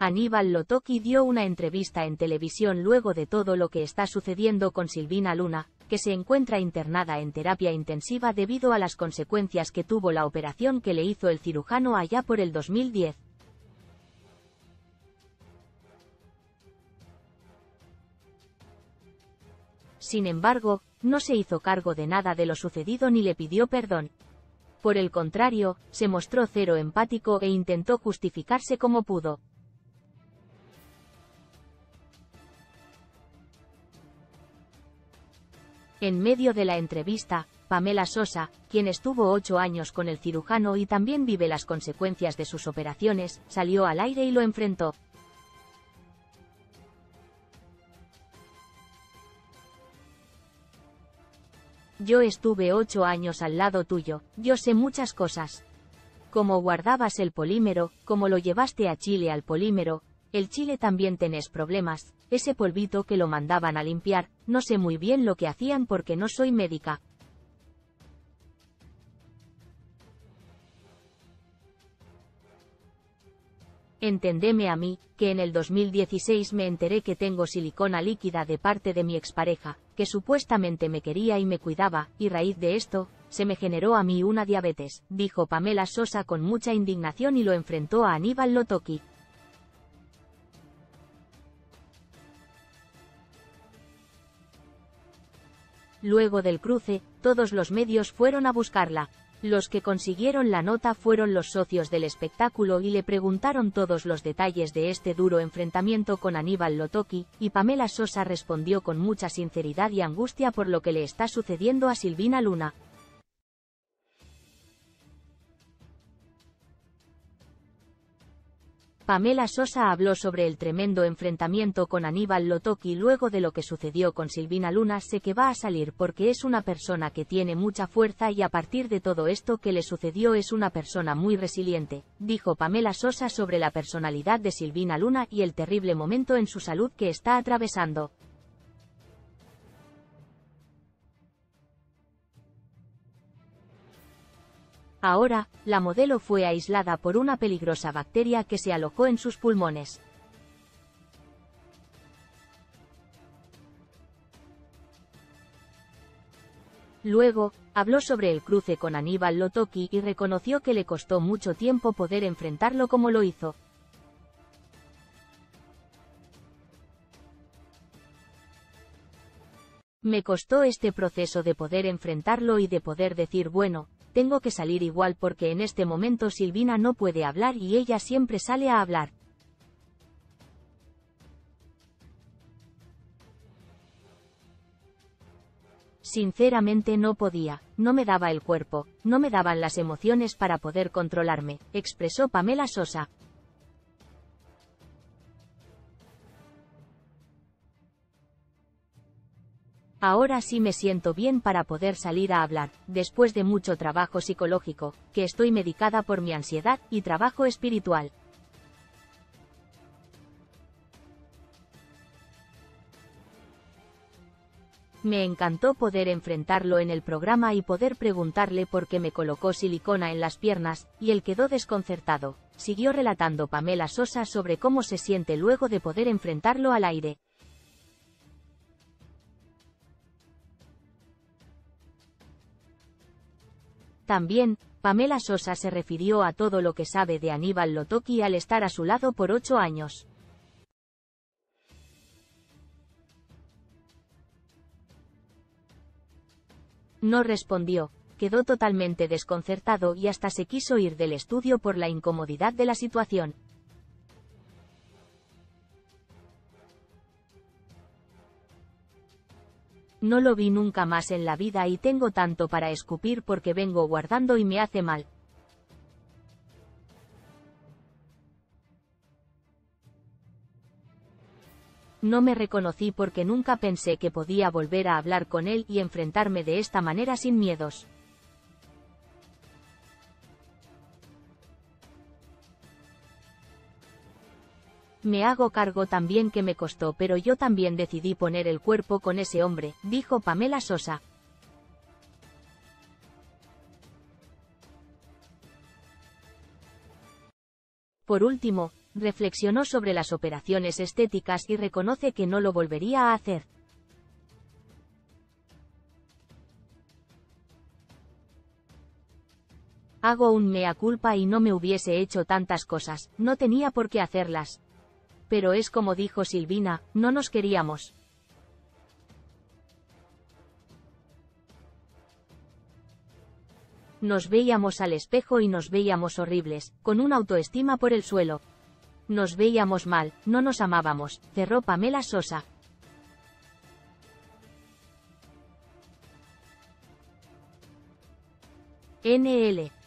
Aníbal Lotoki dio una entrevista en televisión luego de todo lo que está sucediendo con Silvina Luna, que se encuentra internada en terapia intensiva debido a las consecuencias que tuvo la operación que le hizo el cirujano allá por el 2010. Sin embargo, no se hizo cargo de nada de lo sucedido ni le pidió perdón. Por el contrario, se mostró cero empático e intentó justificarse como pudo. En medio de la entrevista, Pamela Sosa, quien estuvo 8 años con el cirujano y también vive las consecuencias de sus operaciones, salió al aire y lo enfrentó. Yo estuve 8 años al lado tuyo, yo sé muchas cosas. Cómo guardabas el polímero, cómo lo llevaste a Chile al polímero, el Chile también tenés problemas, ese polvito que lo mandaban a limpiar, no sé muy bien lo que hacían porque no soy médica. Entendeme a mí, que en el 2016 me enteré que tengo silicona líquida de parte de mi expareja, que supuestamente me quería y me cuidaba, y raíz de esto, se me generó a mí una diabetes, dijo Pamela Sosa con mucha indignación y lo enfrentó a Aníbal Lotoki. Luego del cruce, todos los medios fueron a buscarla. Los que consiguieron la nota fueron los socios del espectáculo y le preguntaron todos los detalles de este duro enfrentamiento con Aníbal Lotoki, y Pamela Sosa respondió con mucha sinceridad y angustia por lo que le está sucediendo a Silvina Luna. Pamela Sosa habló sobre el tremendo enfrentamiento con Aníbal Lotoki luego de lo que sucedió con Silvina Luna. Sé que va a salir porque es una persona que tiene mucha fuerza y a partir de todo esto que le sucedió es una persona muy resiliente, dijo Pamela Sosa sobre la personalidad de Silvina Luna y el terrible momento en su salud que está atravesando. Ahora, la modelo fue aislada por una peligrosa bacteria que se alojó en sus pulmones. Luego, habló sobre el cruce con Aníbal Lotoki y reconoció que le costó mucho tiempo poder enfrentarlo como lo hizo. Me costó este proceso de poder enfrentarlo y de poder decir bueno, tengo que salir igual porque en este momento Silvina no puede hablar y ella siempre sale a hablar. Sinceramente no podía, no me daba el cuerpo, no me daban las emociones para poder controlarme, expresó Pamela Sosa. Ahora sí me siento bien para poder salir a hablar, después de mucho trabajo psicológico, que estoy medicada por mi ansiedad y trabajo espiritual. Me encantó poder enfrentarlo en el programa y poder preguntarle por qué me colocó silicona en las piernas, y él quedó desconcertado. Siguió relatando Pamela Sosa sobre cómo se siente luego de poder enfrentarlo al aire. También, Pamela Sosa se refirió a todo lo que sabe de Aníbal Lotoki al estar a su lado por 8 años. No respondió, quedó totalmente desconcertado y hasta se quiso ir del estudio por la incomodidad de la situación. No lo vi nunca más en la vida y tengo tanto para escupir porque vengo guardando y me hace mal. No me reconocí porque nunca pensé que podía volver a hablar con él y enfrentarme de esta manera sin miedos. Me hago cargo también que me costó, pero yo también decidí poner el cuerpo con ese hombre, dijo Pamela Sosa. Por último, Reflexionó sobre las operaciones estéticas y reconoce que no lo volvería a hacer. Hago un mea culpa y no me hubiese hecho tantas cosas, no tenía por qué hacerlas. Pero es como dijo Silvina, no nos queríamos. Nos veíamos al espejo y nos veíamos horribles, con una autoestima por el suelo. Nos veíamos mal, no nos amábamos, cerró Pamela Sosa. NL